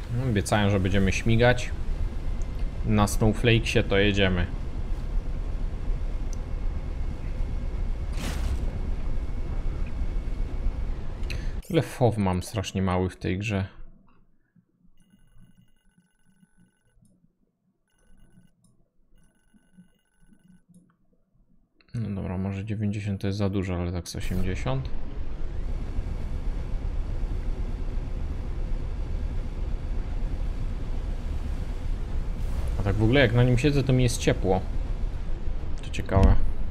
Obiecałem, że będziemy śmigać. Na Snowflakesie to jedziemy. Ile FOV mam strasznie mały w tej grze. No dobra, może 90 to jest za dużo, ale tak z 80. A tak w ogóle jak na nim siedzę, to mi jest ciepło. To ciekawe.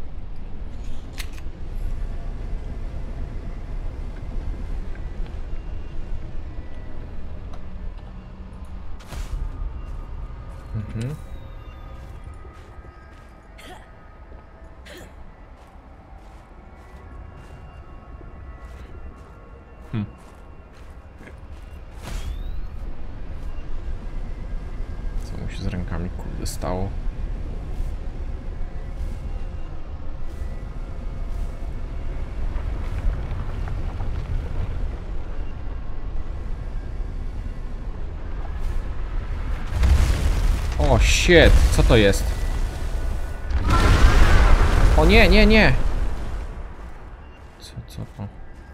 Mhm. Co mu się z rękami kurde stało? O shit, co to jest? O nie, nie, nie! Co to?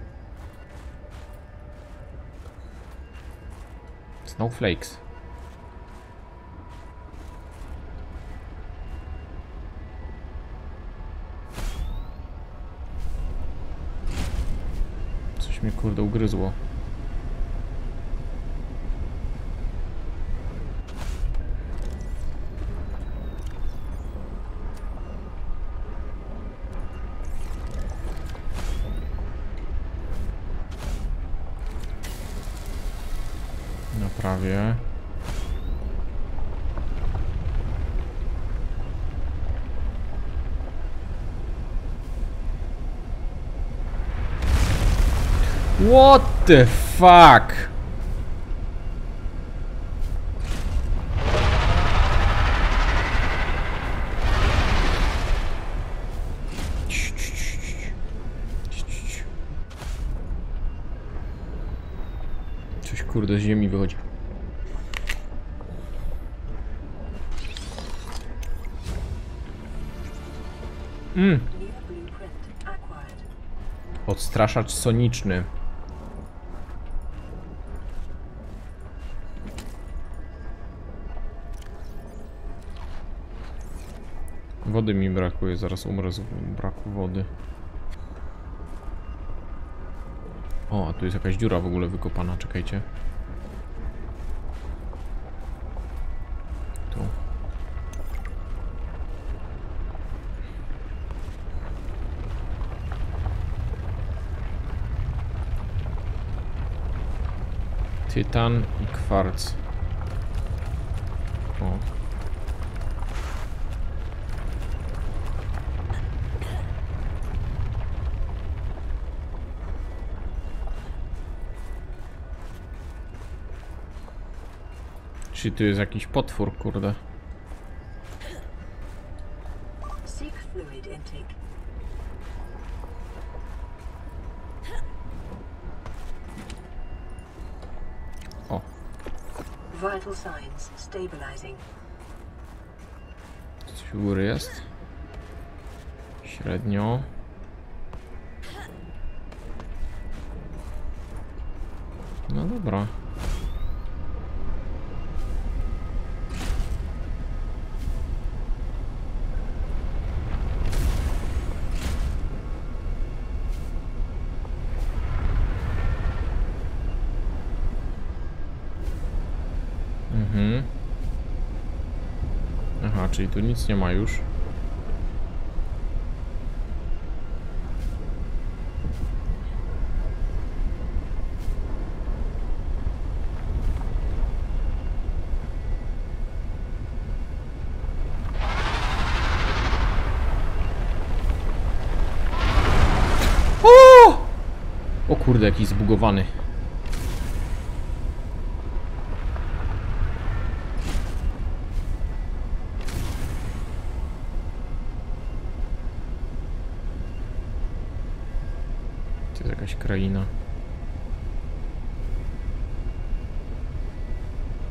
Snowflakes. Coś mnie kurde ugryzło. No prawie. What the fuck? Coś kurde z ziemi wychodzi. Odstraszacz soniczny. Wody mi brakuje, zaraz umrę z braku wody. O, a tu jest jakaś dziura w ogóle wykopana, czekajcie. Tu. Tytan i kwarc. O. Czy tu jest jakiś potwór, kurde? O. Vital signs stabilizing. Coś u góry jest? Średnio. No dobra. Mhm. Aha, czyli tu nic nie ma już. O kurde, jakiś zbugowany. To jest jakaś kraina.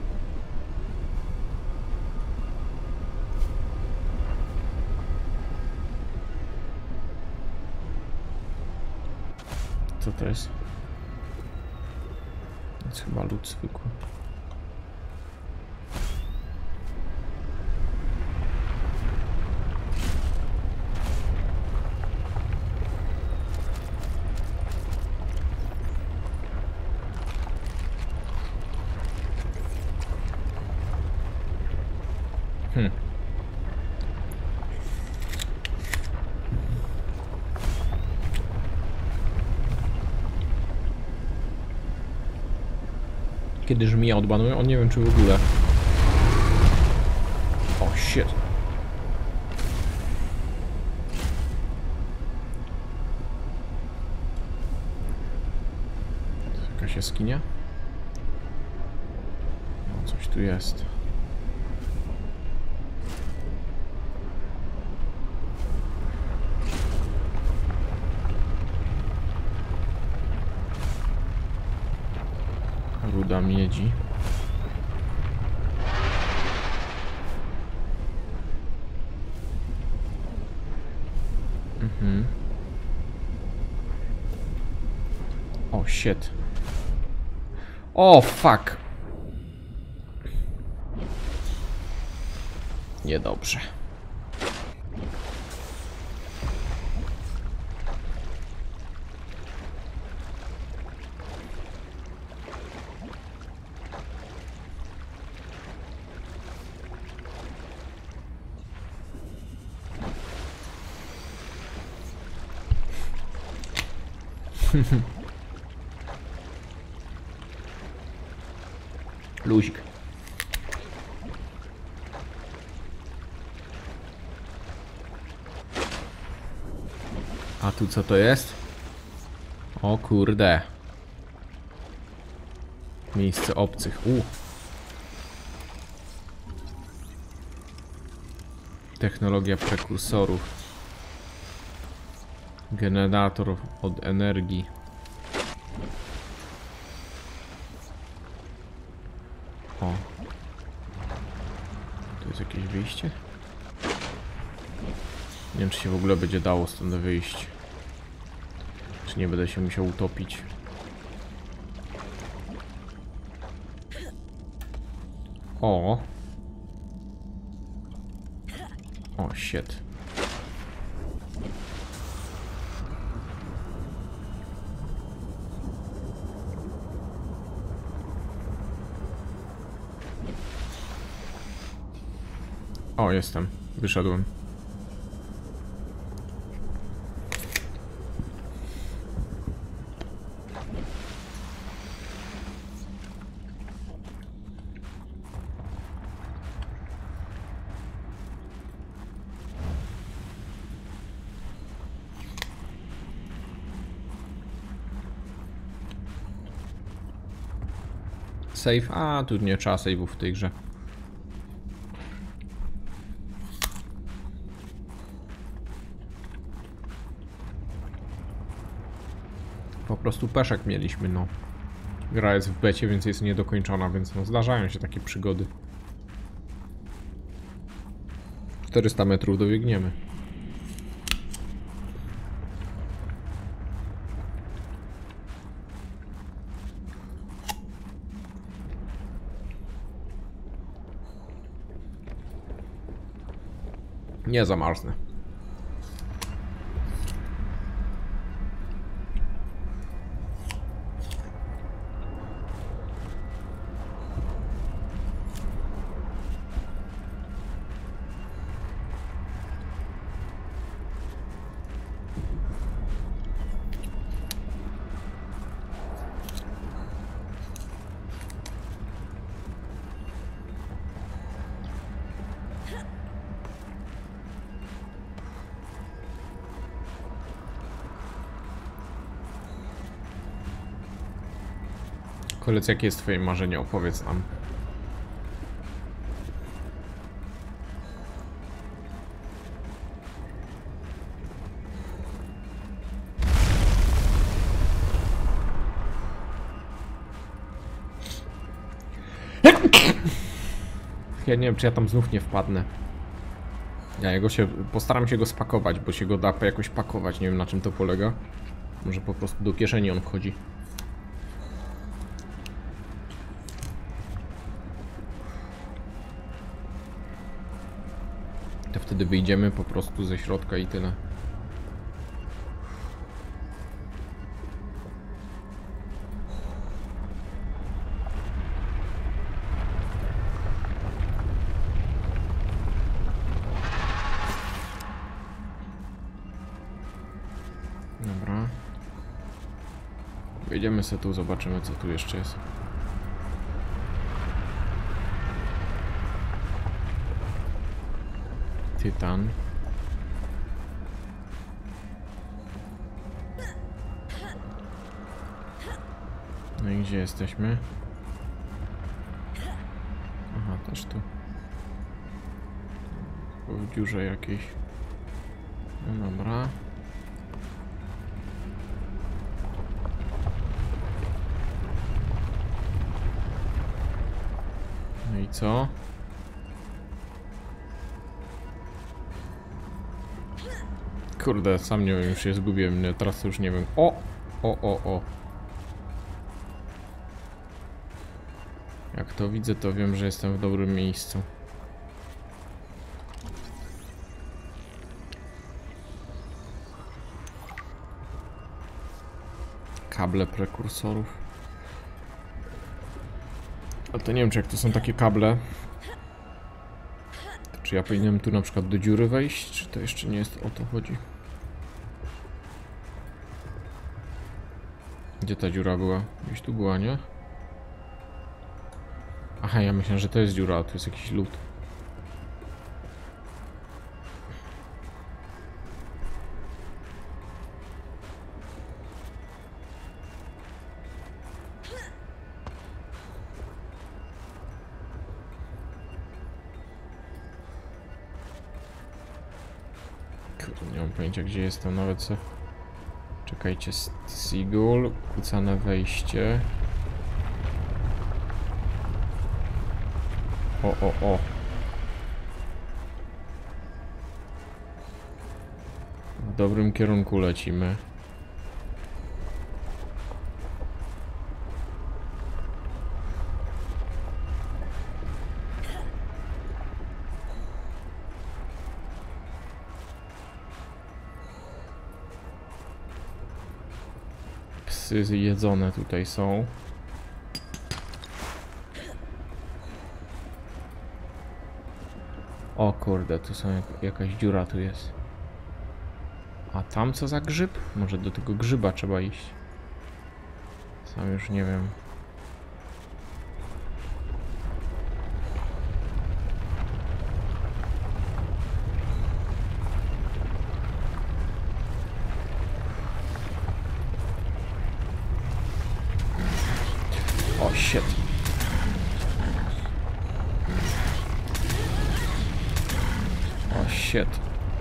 Co to jest? To jest chyba lód zwykły. Kiedy żmija odbanuje? On nie wiem czy w ogóle. O, shit. Jakaś jaskinia? No, coś tu jest. Ruda miedzi. O, shit. O, fuck. Niedobrze. Luzik. A tu co to jest? O kurde. Miejsce obcych. Technologia prekursorów. Generator od energii. O. Tu jest jakieś wyjście? Nie wiem czy się w ogóle będzie dało stąd wyjść. Czy nie będę się musiał utopić. O. O, shit. O, jestem. Wyszedłem. Save? A, tu nie trzeba save'ów w tej grze. Po prostu peszek mieliśmy, no. Gra jest w becie, więc jest niedokończona, więc no zdarzają się takie przygody. 400 metrów dobiegniemy. Nie zamarznę. Kolec, jakie jest twoje marzenie? Opowiedz nam. Ja nie wiem, czy ja tam znów nie wpadnę. Ja postaram się go spakować, bo się go da jakoś pakować. Nie wiem, na czym to polega. Może po prostu do kieszeni on wchodzi. To wtedy wyjdziemy po prostu ze środka i tyle. Dobra. Wejdziemy sobie tu, zobaczymy co tu jeszcze jest. Tytan. No i gdzie jesteśmy? Aha, też tu. W dziurze jakiejś. No dobra. No i co? Kurde, sam nie wiem, już się zgubiłem, teraz już nie wiem. O! Jak to widzę, to wiem, że jestem w dobrym miejscu. Kable prekursorów. Ale to nie wiem, czy jak to są takie kable. Czy ja powinienem tu na przykład do dziury wejść, czy to jeszcze nie jest o to chodzi? Gdzie ta dziura była? Gdzieś tu była, nie? Aha, ja myślę, że to jest dziura, a tu jest jakiś lód. Kurde, nie mam pojęcia, gdzie jestem nawet co. Czekajcie, Seagull, kucane wejście. O. W dobrym kierunku lecimy. Psy jedzone tutaj są. O kurde, tu są jakaś dziura tu jest. A tam co za grzyb? Może do tego grzyba trzeba iść. Sam już nie wiem. O shit. O shit.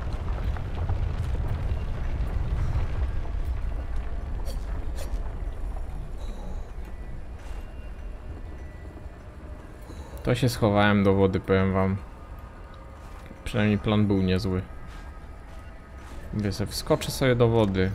To się schowałem do wody, powiem wam. Przynajmniej plan był niezły. Mówię sobie, wskoczę sobie do wody.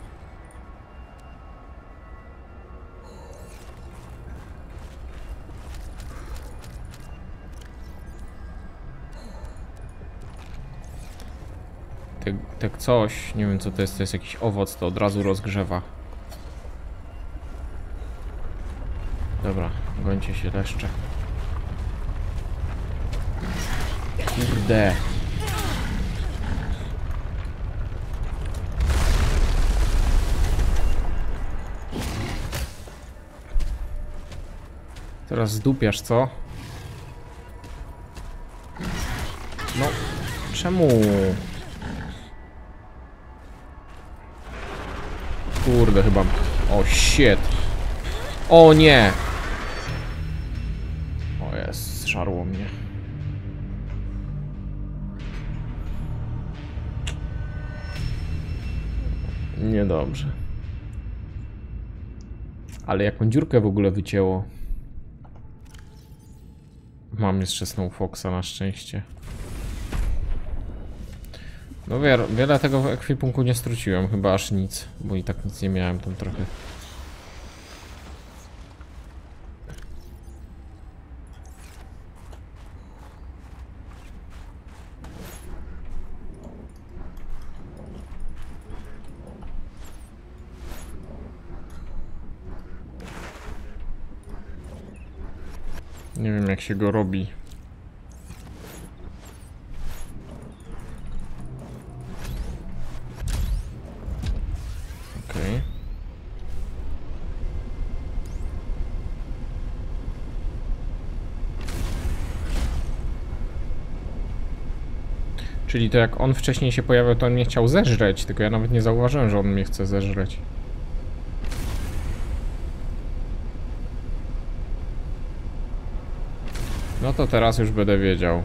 Tak coś, nie wiem co to jest jakiś owoc, to od razu rozgrzewa. Dobra, gońcie się leszcze. Kurde. Teraz zdupiasz, co? No, czemu? Kurde, chyba... O, shit. O nie! O jest, zżarło mnie. Niedobrze. Ale jaką dziurkę w ogóle wycięło. Mam jeszcze Snow Foxa na szczęście. No wiele tego w ekwipunku nie straciłem, chyba aż nic, bo i tak nic nie miałem tam trochę. Nie wiem jak się go robi. Okej. Czyli to jak on wcześniej się pojawiał, to on mnie chciał zeżreć, tylko ja nawet nie zauważyłem, że on mnie chce zeżreć. No to teraz już będę wiedział.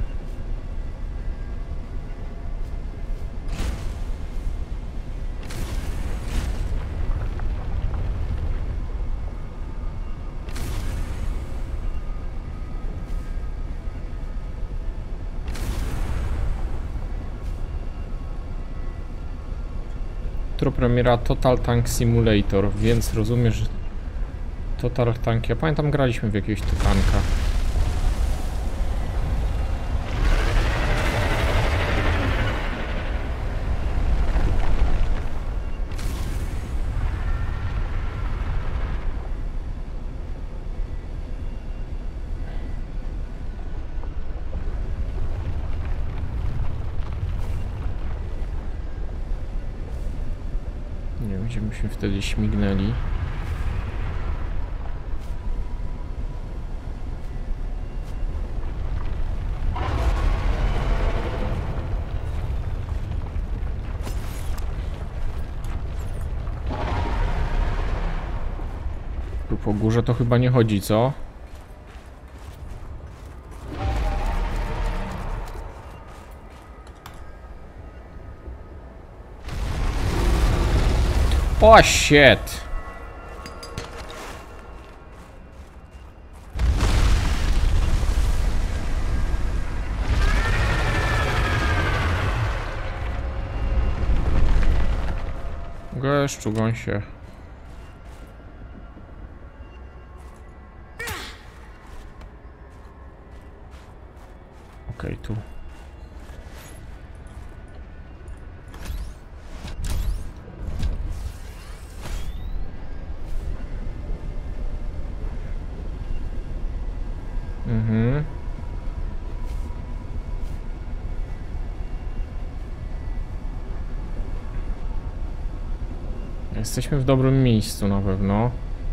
Jutro premiera Total Tank Simulator, więc rozumiesz, że Total Tank... Ja pamiętam, graliśmy w jakiegoś tanka. Nie wiem, gdzie myśmy wtedy śmignęli. Tu po górze to chyba nie chodzi, co? O, shit! Geszczu, gąsie. Okej, tu. Mhm. Jesteśmy w dobrym miejscu na pewno.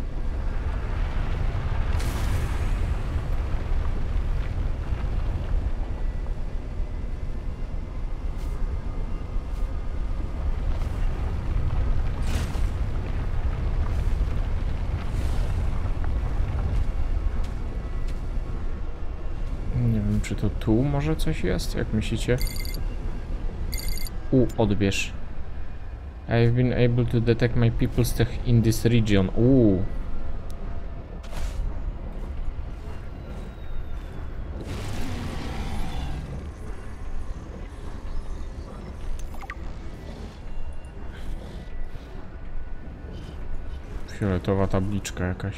Nie wiem, czy to tu może coś jest? Jak myślicie? Odbierz. I've been able to detect my people's tech in this region. Fioletowa tabliczka jakaś.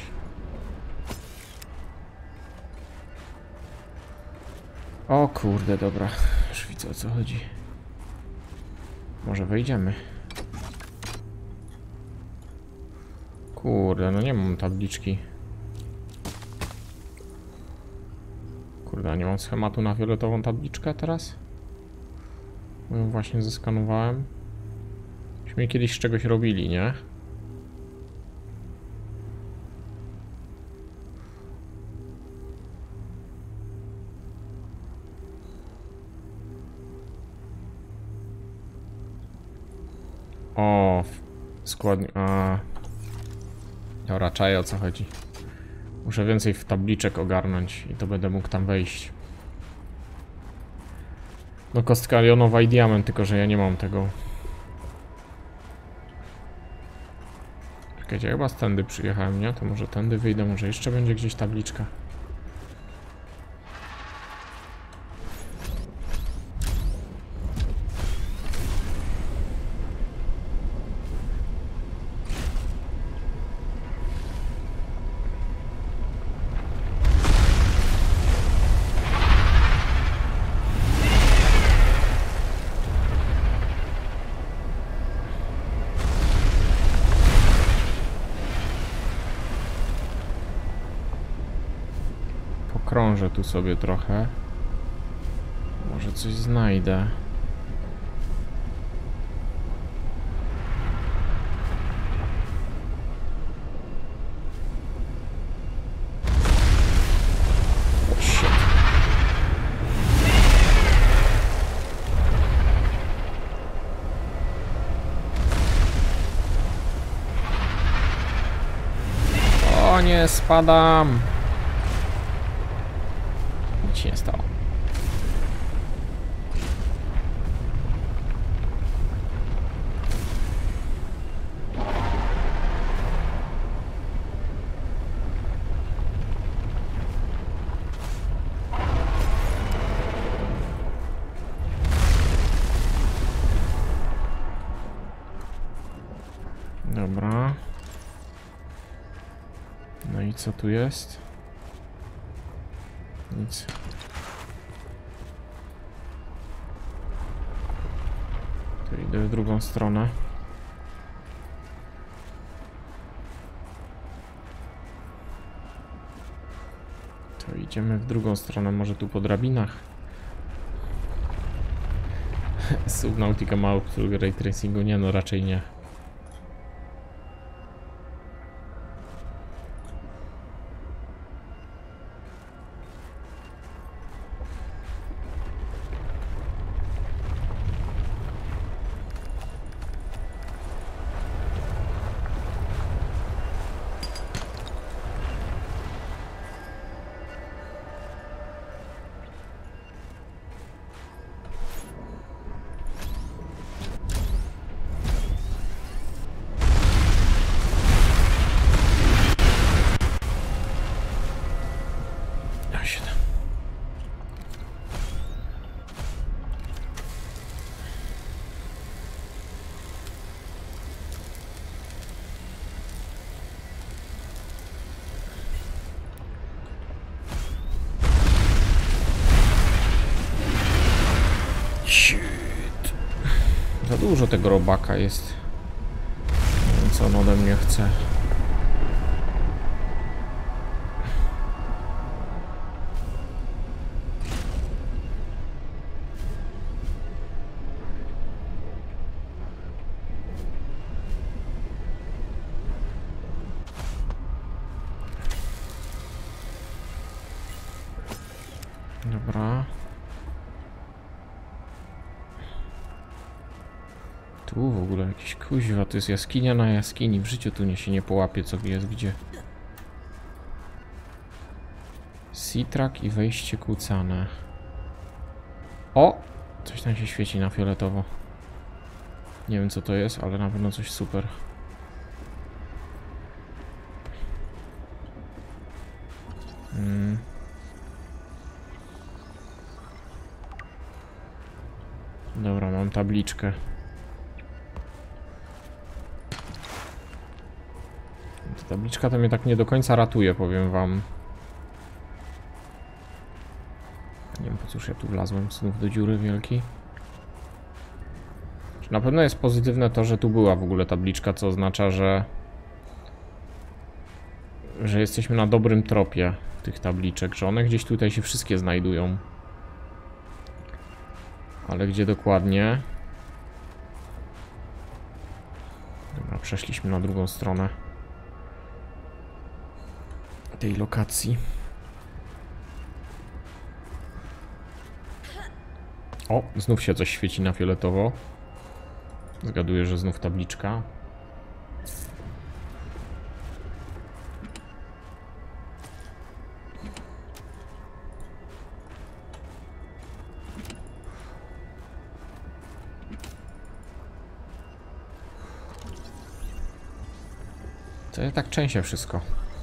O kurde, dobra. Już widzę, o co chodzi. Może wejdziemy. Kurde, no nie mam tabliczki. Kurde, a nie mam schematu na fioletową tabliczkę teraz? Bo ją właśnie zeskanowałem. Myśmy kiedyś z czegoś robili, nie? O, składnik. Dobra, czaję, o co chodzi. Muszę więcej w tabliczek ogarnąć i to będę mógł tam wejść. No, kostka jonowa i diament, tylko że ja nie mam tego. Czekajcie, chyba z tędy przyjechałem, nie? To może tędy wyjdę, może jeszcze będzie gdzieś tabliczka. Pokrążę tu sobie trochę. Może coś znajdę. O, shit. O nie, spadam. Nic się nie stało. Dobra. No i co tu jest? Nic. To idę w drugą stronę. To idziemy w drugą stronę, może tu po drabinach. Subnautica ma obsługę ray tracingu? Nie, no raczej nie. Za dużo tego robaka jest. Nie wiem, co on ode mnie chce. Dobra. Tu w ogóle jakiś kuźwa, to jest jaskinia na jaskini. W życiu tu się nie połapie, co jest gdzie. Sea-track i wejście kłócane. O! Coś tam się świeci na fioletowo. Nie wiem co to jest, ale na pewno coś super. Dobra, mam tabliczkę. Ta tabliczka to mnie tak nie do końca ratuje, powiem wam. Nie wiem po cóż ja tu wlazłem znów do dziury wielkiej. Na pewno jest pozytywne to, że tu była w ogóle tabliczka, co oznacza, że jesteśmy na dobrym tropie tych tabliczek, że one gdzieś tutaj się wszystkie znajdują. Ale gdzie dokładnie? Dobra, przeszliśmy na drugą stronę tej lokacji. O, znów się coś świeci na fioletowo. Zgaduję, że znów tabliczka. To ja tak częściej wszystko.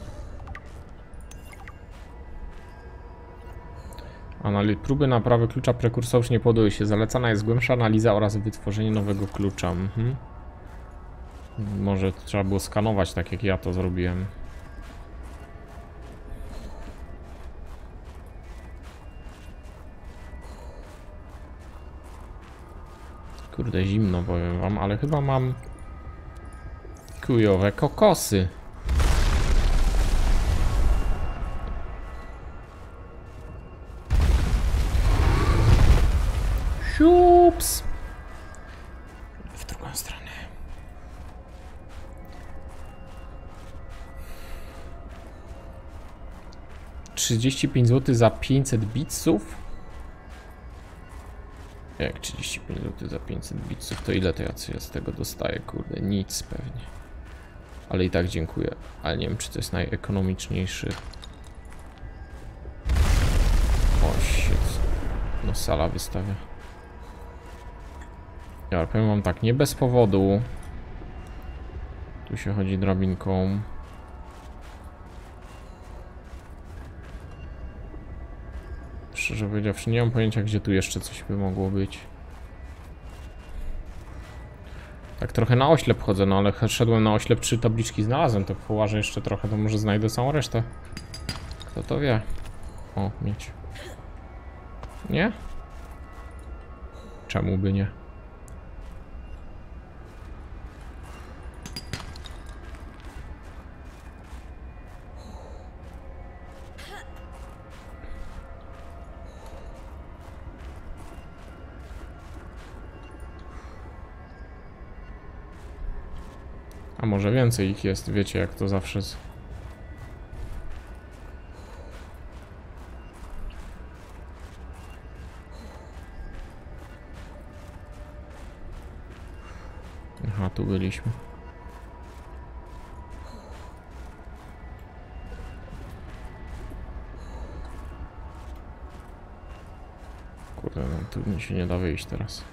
Próby naprawy klucza prekursorów nie podały się. Zalecana jest głębsza analiza oraz wytworzenie nowego klucza. Może trzeba było skanować tak jak ja to zrobiłem. Kurde, zimno powiem wam, ale chyba mam kujowe kokosy. Siups. W drugą stronę. $35 zł za 500 bitsów? Jak 35 zł za 500 bitsów, to ile to ja z tego dostaję? Kurde, nic pewnie. Ale i tak dziękuję. Ale nie wiem, czy to jest najekonomiczniejszy. O, shit. No, sala wystawia. Ja powiem wam tak, nie bez powodu. Tu się chodzi drabinką. Szczerze powiedziawszy, nie mam pojęcia, gdzie tu jeszcze coś by mogło być. Tak trochę na oślep chodzę, no ale szedłem na oślep, 3 tabliczki znalazłem, to połażę jeszcze trochę, to może znajdę całą resztę. Kto to wie? O, mieć. Nie? Czemu by nie? A może więcej ich jest, wiecie jak to zawsze jest. Aha, tu byliśmy. Kurde, no, tu mi się nie da wyjść teraz.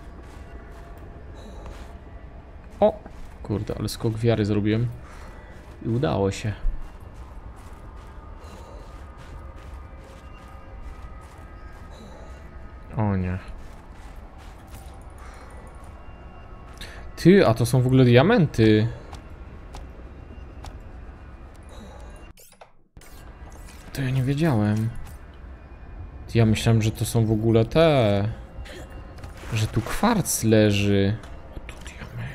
O! Kurde, ale skok wiary zrobiłem. I udało się. O nie. Ty, a to są w ogóle diamenty. To ja nie wiedziałem. Ty, ja myślałem, że to są w ogóle te... Że tu kwarc leży. O, tu diament.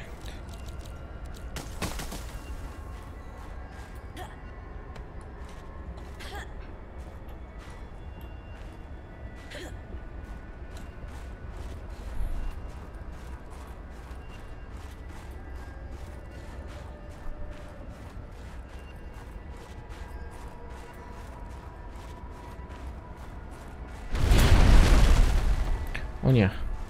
O nie.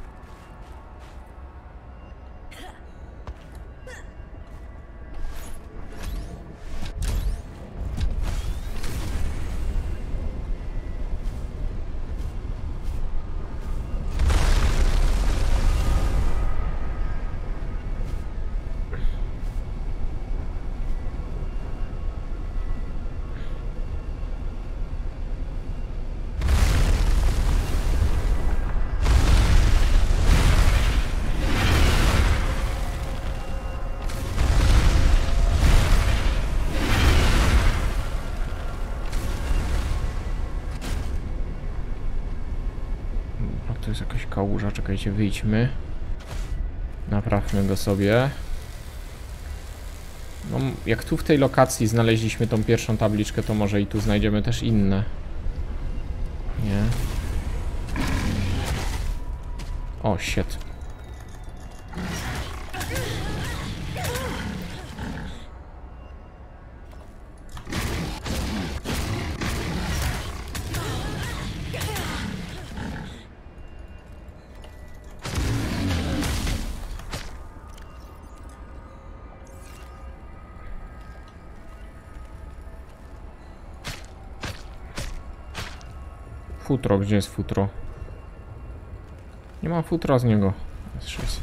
To jest jakaś kałuża, czekajcie, wyjdźmy. Naprawmy go sobie. No, jak tu w tej lokacji znaleźliśmy tą pierwszą tabliczkę, to może i tu znajdziemy też inne. Nie. O, shit. Futro, gdzie jest futro? Nie mam futra z niego. Jest 6.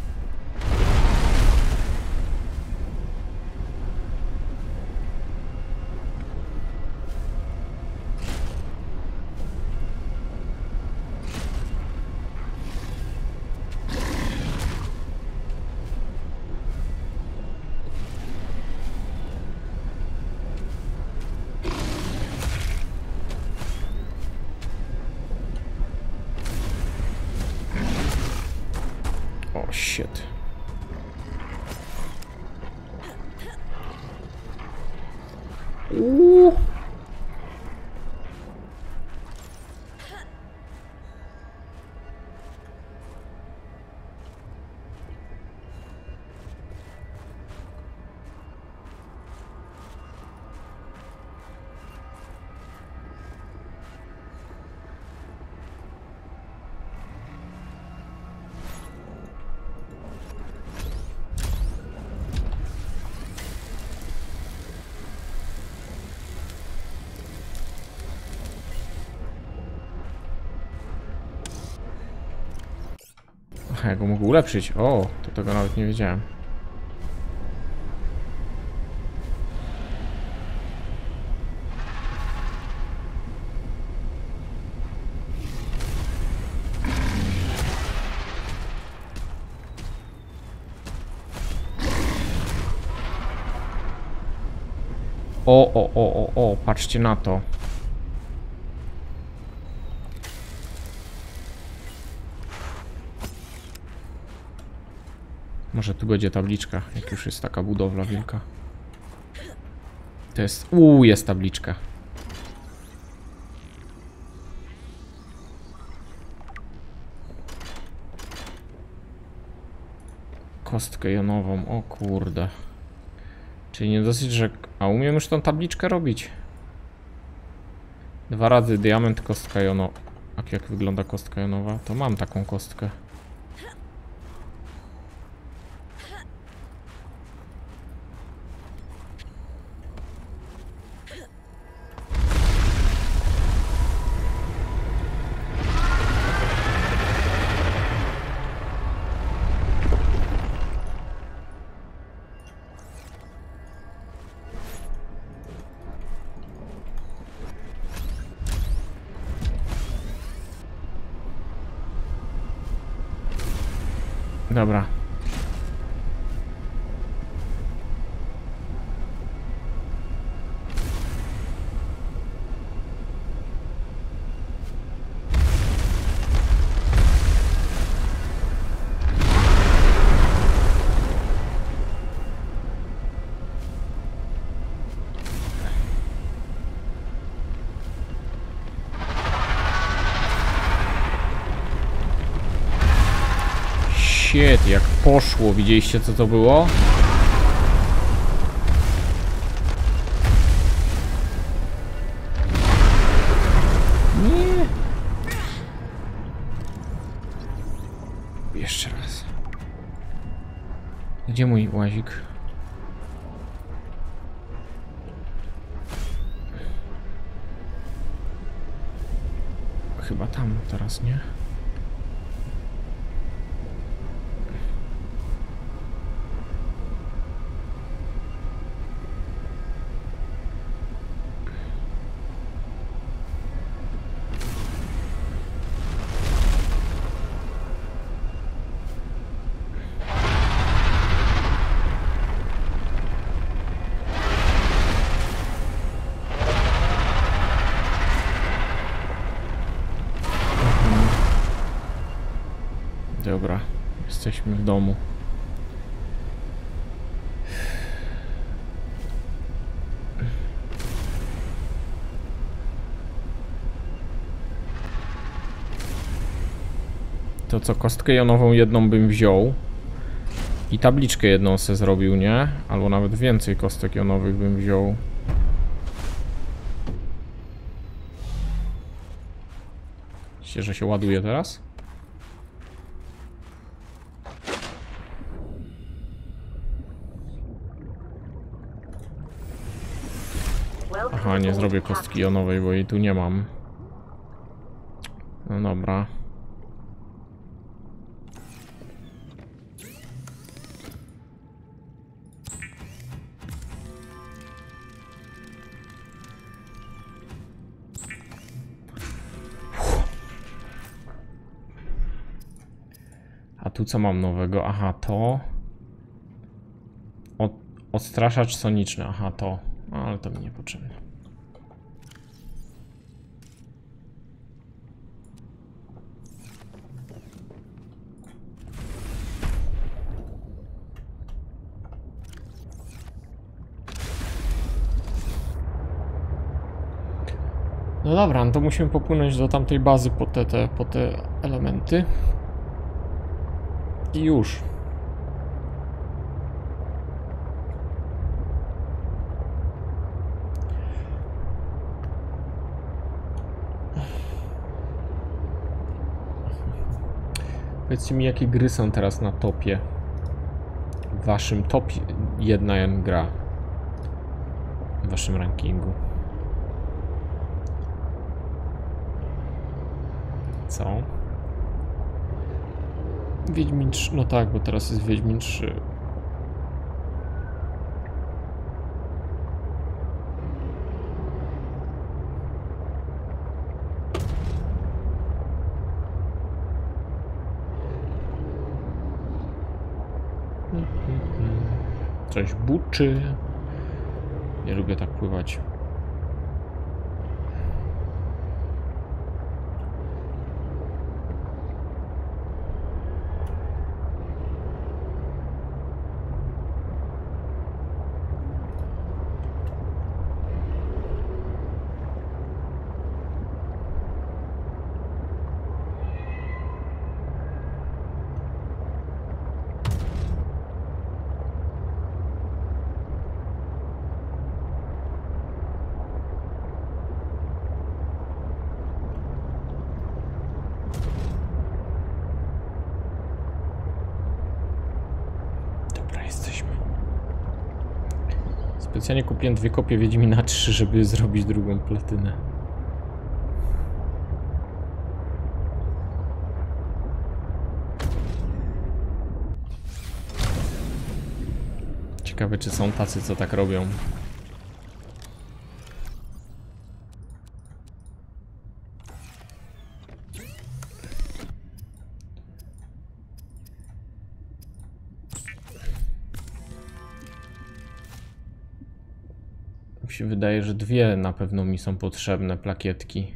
Oh shit. Ja go mogę ulepszyć. O, to tego nawet nie wiedziałem. O, patrzcie na to. Może tu będzie tabliczka, jak już jest taka budowla wielka. To jest... jest tabliczka. Kostkę jonową, o kurde. Czyli nie dosyć, że... A umiem już tą tabliczkę robić. 2 razy diament, kostka jonowa. A jak wygląda kostka jonowa? To mam taką kostkę. Dobra. Shit, jak poszło. Widzieliście, co to było? Nie. Jeszcze raz. Gdzie mój łazik? Chyba tam teraz, nie? Dobra, jesteśmy w domu. To co, kostkę jonową jedną bym wziął i tabliczkę jedną se zrobił, nie? Albo nawet więcej kostek jonowych bym wziął. Myślicie, że się ładuje teraz? Aha, nie zrobię kostki jonowej, bo jej tu nie mam. No dobra. A tu co mam nowego? Aha, to... Odstraszacz soniczny, aha, to. No, ale to mi niepotrzebne. No dobra, no to musimy popłynąć do tamtej bazy po te elementy. I już. Powiedzcie mi, jakie gry są teraz na topie. W waszym top 1 gra. W waszym rankingu. Co? Wiedźmin 3, no tak, bo teraz jest Wiedźmin 3. Coś buczy. Nie lubię tak pływać. Specjalnie kupiłem 2 kopie Wiedźmina 3, żeby zrobić drugą platynę. Ciekawe, czy są tacy, co tak robią. Mi się wydaje, że 2 na pewno mi są potrzebne plakietki.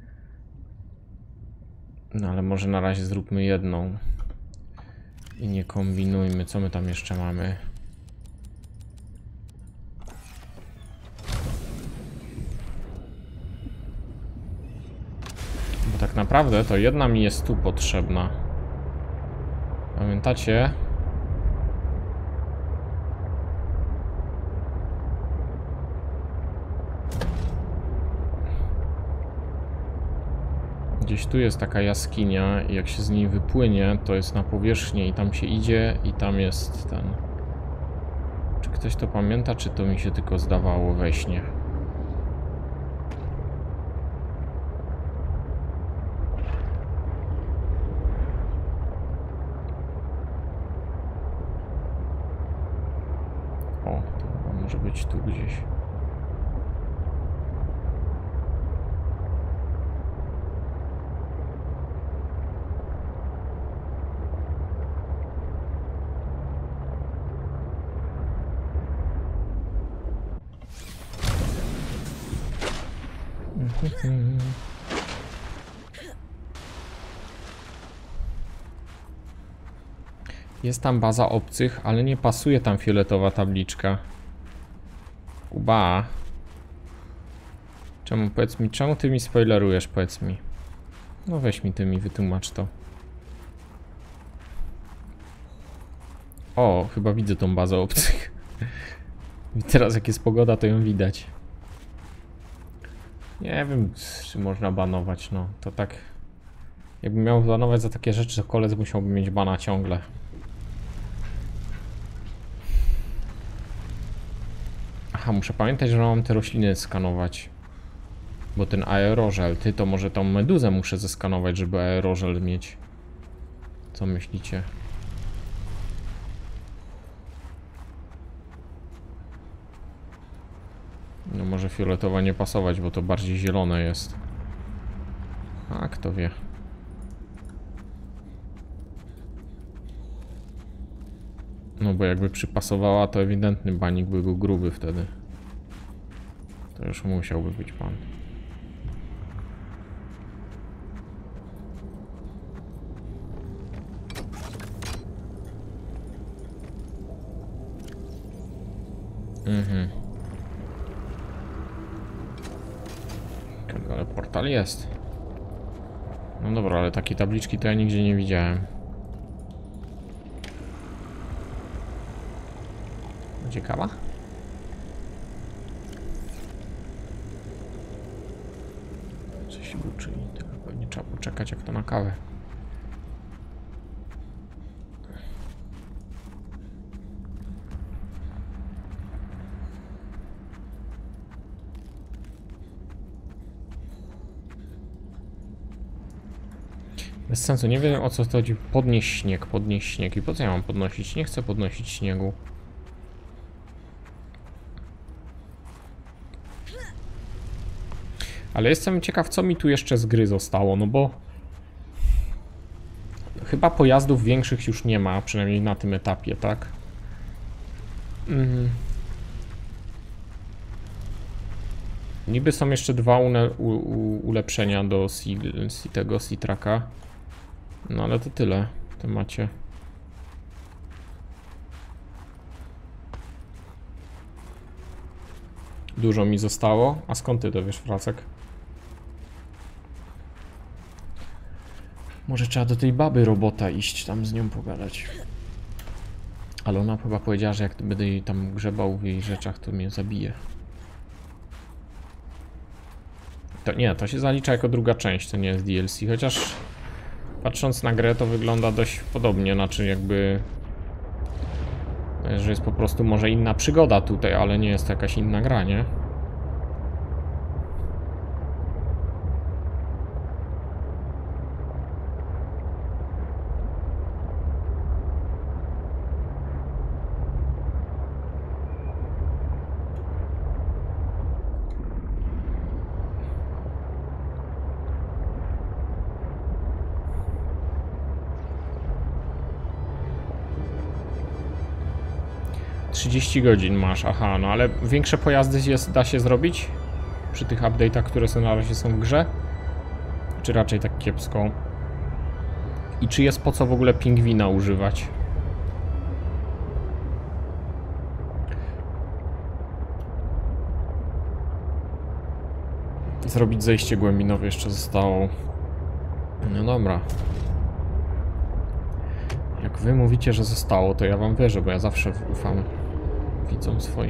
No ale może na razie zróbmy jedną. I nie kombinujmy, co my tam jeszcze mamy. Bo tak naprawdę to jedna mi jest tu potrzebna. Pamiętacie? Gdzieś tu jest taka jaskinia i jak się z niej wypłynie, to jest na powierzchni i tam się idzie i tam jest ten... Czy ktoś to pamięta, czy to mi się tylko zdawało we śnie? O, to chyba może być tu gdzieś. Jest tam baza obcych, ale nie pasuje tam fioletowa tabliczka. Kuba. Czemu, powiedz mi, czemu ty mi spoilerujesz, powiedz mi. No weź mi ty mi wytłumacz to. O, chyba widzę tą bazę obcych. I teraz jak jest pogoda, to ją widać. Nie wiem, czy można banować, no. To tak... Jakbym miał banować za takie rzeczy, to koledzy musiałby mieć bana ciągle. Aha, muszę pamiętać, że mam te rośliny skanować. Bo ten aerożel, ty, to może tą meduzę muszę zeskanować, żeby aerożel mieć. Co myślicie? No może fioletowa nie pasować, bo to bardziej zielone jest. A kto wie. No bo jakby przypasowała, to ewidentny banik by był gruby wtedy. To już musiałby być pan. Ale portal jest. No dobra, ale takiej tabliczki to ja nigdzie nie widziałem. Ciekawa? Coś buczy i tylko pewnie trzeba poczekać jak to na kawę. Bez sensu, nie wiem o co chodzi. Podnieść śnieg, podnieść śnieg. I po co ja mam podnosić? Nie chcę podnosić śniegu. Ale jestem ciekaw, co mi tu jeszcze z gry zostało, no bo chyba pojazdów większych już nie ma, przynajmniej na tym etapie, tak? Niby są jeszcze dwa ulepszenia do tego Sea-Tracka. No ale to tyle w temacie. Dużo mi zostało. A skąd ty to wiesz, Fracek? Może trzeba do tej baby robota iść, tam z nią pogadać. Ale ona chyba powiedziała, że jak będę jej tam grzebał w jej rzeczach, to mnie zabije. To nie, to się zalicza jako druga część, to nie jest DLC, chociaż patrząc na grę to wygląda dość podobnie, znaczy jakby... że jest po prostu może inna przygoda tutaj, ale nie jest to jakaś inna gra, nie? Godzin masz, aha, no ale większe pojazdy da się zrobić przy tych update'ach, które są na razie są w grze? Czy raczej tak kiepsko? I czy jest po co w ogóle pingwina używać? Zrobić zejście głębinowe jeszcze zostało. No dobra. Jak wy mówicie, że zostało, to ja wam wierzę, bo ja zawsze ufam widzom swoim.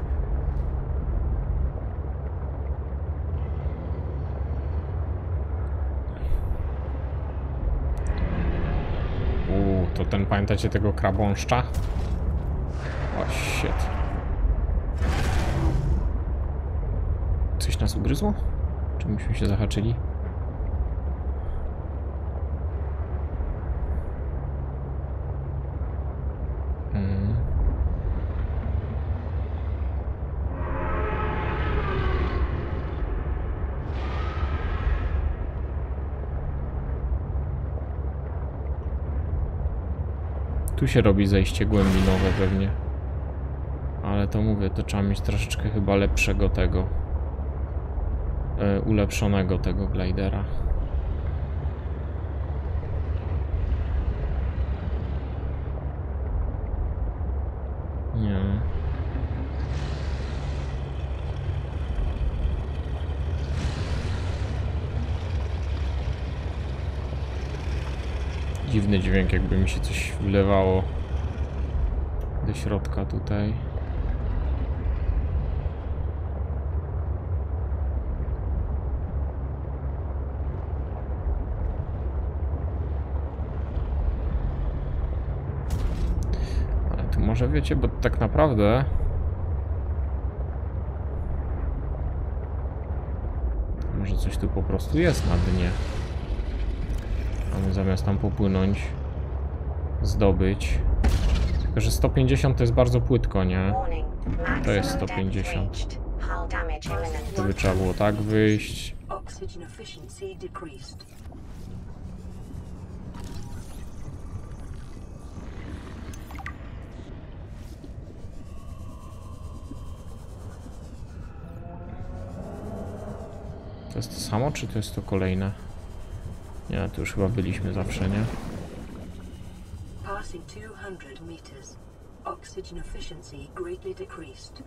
To ten, pamiętacie tego krabąszcza? O, shit. Coś nas ugryzło? Czy myśmy się zahaczyli? Tu się robi zejście głębinowe pewnie. Ale to mówię, to trzeba mieć troszeczkę chyba lepszego tego. Ulepszonego tego glidera. Nie. Dziwny dźwięk, jakby mi się coś wlewało do środka tutaj. Ale tu może wiecie, bo tak naprawdę może coś tu po prostu jest na dnie. A my zamiast tam popłynąć, zdobyć. Tylko że 150 to jest bardzo płytko, nie? To jest 150. To by trzeba było tak wyjść. To jest to samo, czy to jest to kolejne? Nie, to już chyba byliśmy zawsze, nie? Passing 200 meters. Oxygen efficiency greatly decreased.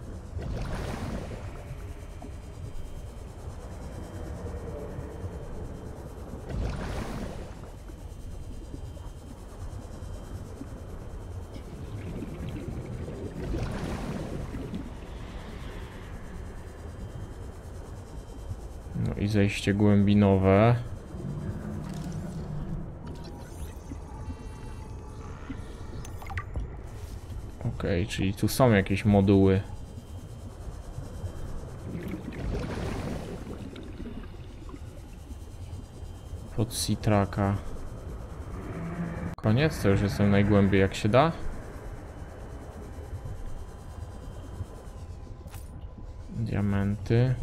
No i zejście głębinowe. Okej, czyli tu są jakieś moduły. Pod Sea-Tracka. Koniec? To już jestem najgłębiej jak się da. Diamenty.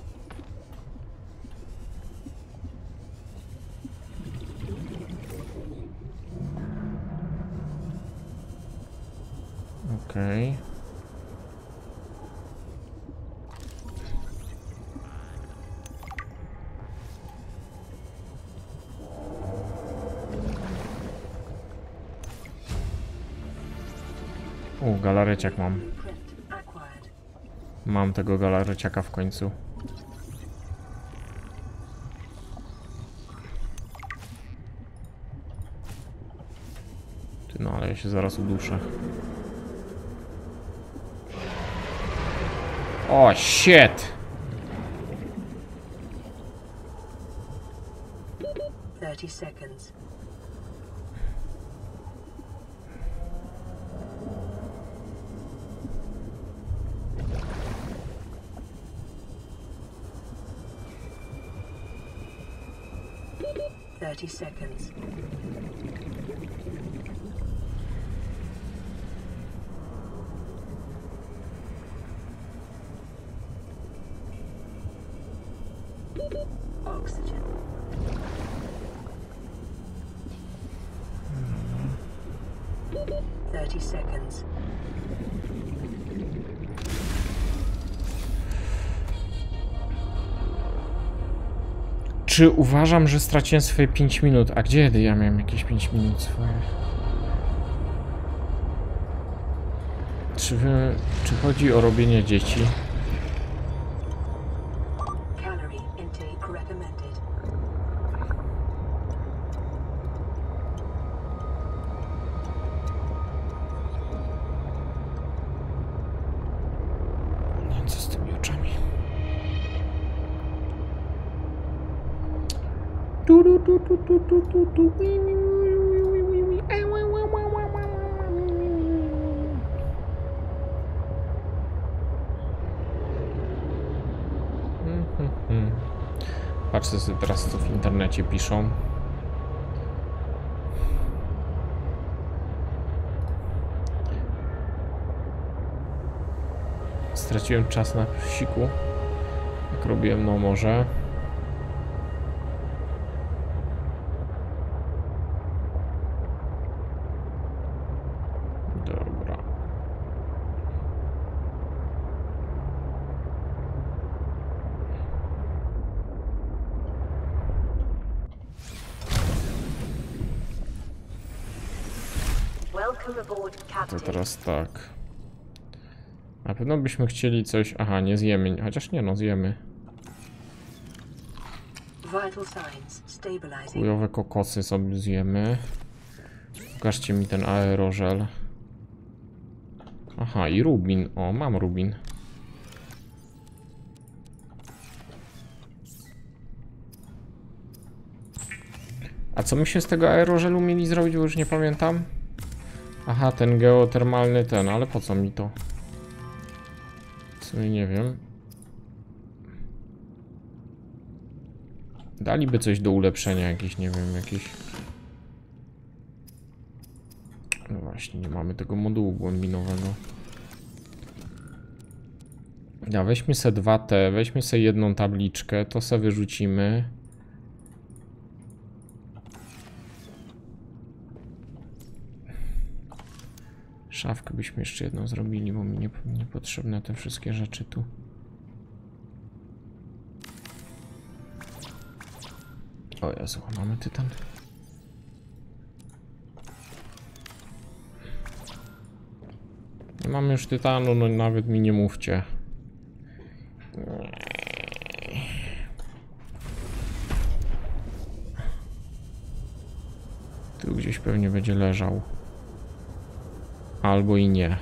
Okej. Galareciak mam. Mam tego galareciaka w końcu. Ty no, ale ja się zaraz uduszę. O, shit! 30 seconds. Seconds. Oxygen. Mm. 30 seconds. Czy uważam, że straciłem swoje 5 minut? A gdzie ja miałem jakieś 5 minut swoje? Czy chodzi o robienie dzieci? Calorie intake recommended. Nie wiem, co z tymi oczami. Patrzcie sobie teraz, co w internecie piszą. Straciłem czas na siku, jak robiłem na morze. Dobra. To teraz tak. Na pewno byśmy chcieli coś... Aha, nie zjemy. Chociaż nie, no zjemy. Chujowe kokosy sobie zjemy. Pokażcie mi ten aerożel. Aha, i rubin. O, mam rubin. A co myśmy z tego aerożelu mieli zrobić, bo już nie pamiętam? Aha, ten geotermalny ten, ale po co mi to? W sumie nie wiem. Daliby coś do ulepszenia, jakieś, nie wiem, jakieś... No właśnie, nie mamy tego modułu głębinowego. Ja, weźmy se 2T, weźmy se jedną tabliczkę, to se wyrzucimy. Szafkę byśmy jeszcze jedną zrobili, bo mi niepotrzebne te wszystkie rzeczy tu. O Jezu, mamy tytan. Nie mamy już tytanu, no nawet mi nie mówcie. Tu gdzieś pewnie będzie leżał. Albo i nie.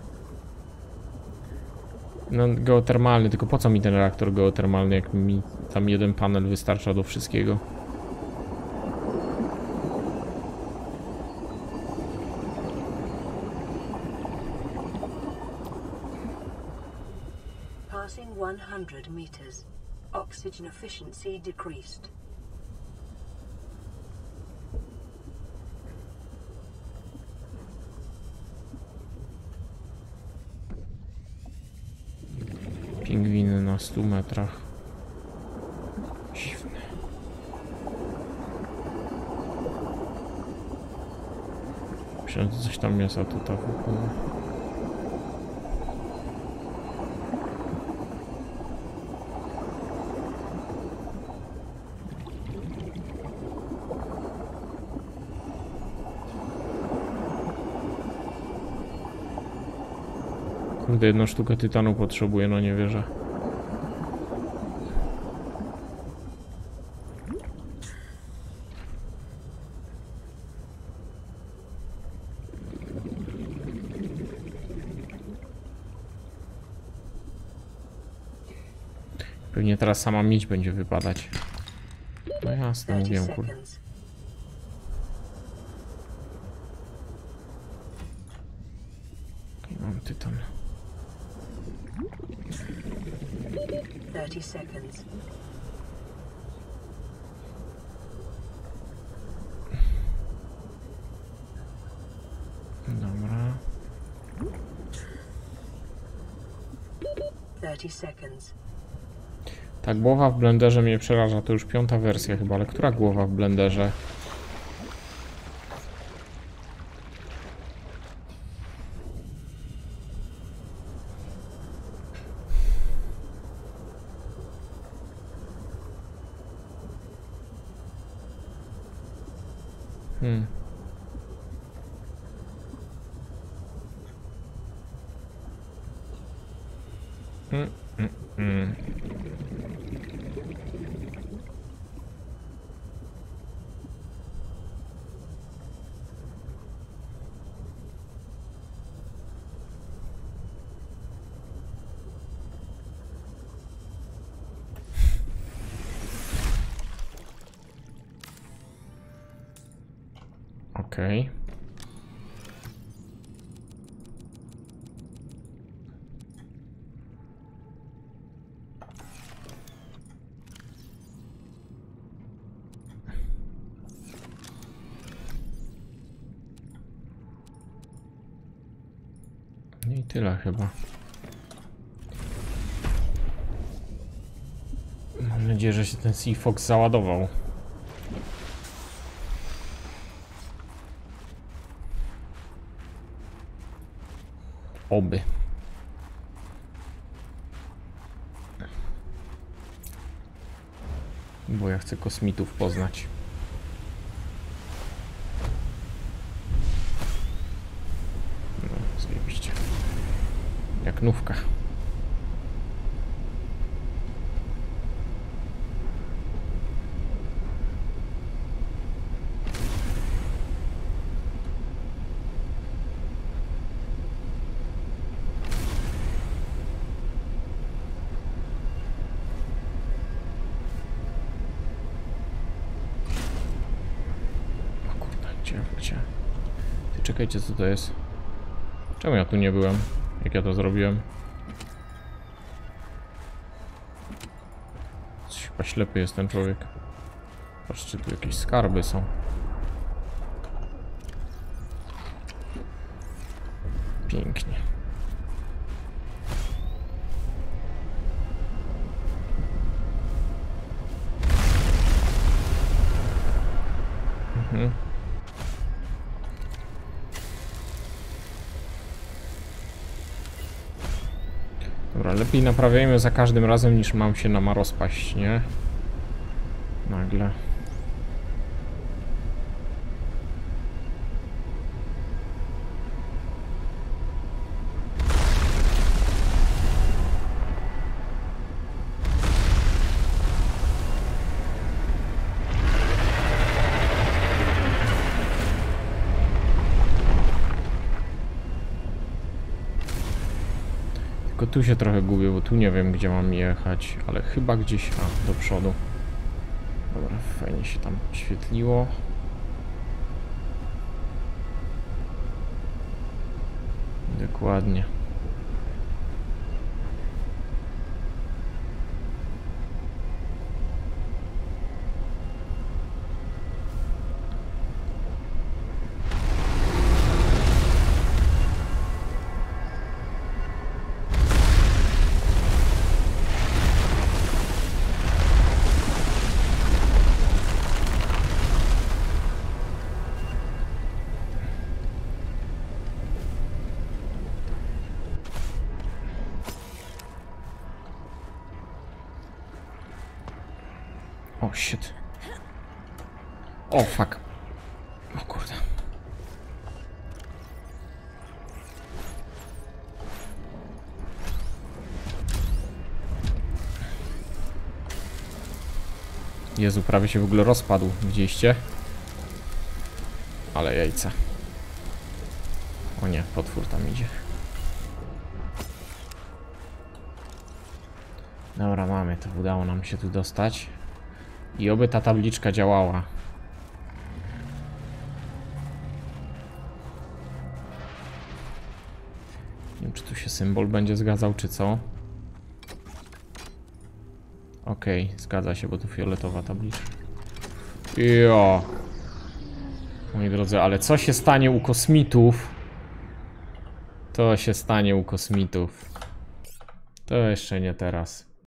No geotermalny, tylko po co mi ten reaktor geotermalny, jak mi tam jeden panel wystarcza do wszystkiego? Passing 100 meters. Oxygen efficiency decreased. na 100 metrach. Dziwne. Myślę, że coś tam jest, a to tak wokół. Kurde, jedną sztukę tytanu potrzebuję, no nie wierzę. Pewnie teraz sama miedź będzie wypadać. No jasne, 30 mówiłem, kurde. seconds. Okay, mam tytan. 30 seconds. Dobra. 30 seconds. Ta głowa w blenderze mnie przeraża, to już 5. wersja chyba, ale która głowa w blenderze? Hmm. Okej. No i tyle chyba. Mam nadzieję, że się ten Sea Fox załadował. Oby. Bo ja chcę kosmitów poznać. No, zajebiście. Jak nówka. Gdzie? Ty czekajcie, co to jest? Czemu ja tu nie byłem? Jak ja to zrobiłem? Coś chyba ślepy jest ten człowiek. Patrzcie, tu jakieś skarby są. Pięknie. Mhm. Dobra, lepiej naprawiajmy za każdym razem, niż mam się nama rozpaść, nie? Nagle. Tylko tu się trochę gubię, bo tu nie wiem, gdzie mam jechać, ale chyba gdzieś do przodu. Dobra, fajnie się tam świetliło. Dokładnie. shit. O, fuck. O kurde. Jezu, prawie się w ogóle rozpadł. Widzieliście? Ale jajca. O nie, potwór tam idzie. Dobra, mamy to. Udało nam się tu dostać. I oby ta tabliczka działała. Nie wiem, czy tu się symbol będzie zgadzał, czy co. Okej, zgadza się, bo tu fioletowa tabliczka. Jo. Moi drodzy, ale co się stanie u kosmitów? To się stanie u kosmitów. To jeszcze nie teraz.